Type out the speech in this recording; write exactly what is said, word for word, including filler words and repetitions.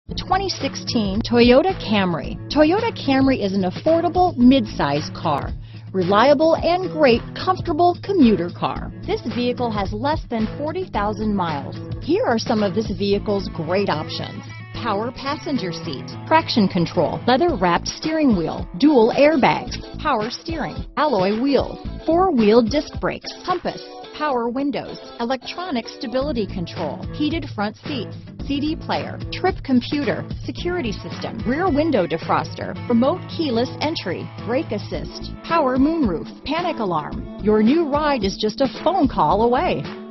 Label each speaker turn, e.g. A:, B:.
A: The twenty sixteen Toyota Camry. Toyota Camry is an affordable midsize car. Reliable and great comfortable commuter car. This vehicle has less than forty thousand miles. Here are some of this vehicle's great options. Power passenger seat, traction control, leather-wrapped steering wheel, dual airbags, power steering, alloy wheels, four-wheel disc brakes, compass, power windows, electronic stability control, heated front seats, C D player, trip computer, security system, rear window defroster, remote keyless entry, brake assist, power moonroof, panic alarm. Your new ride is just a phone call away.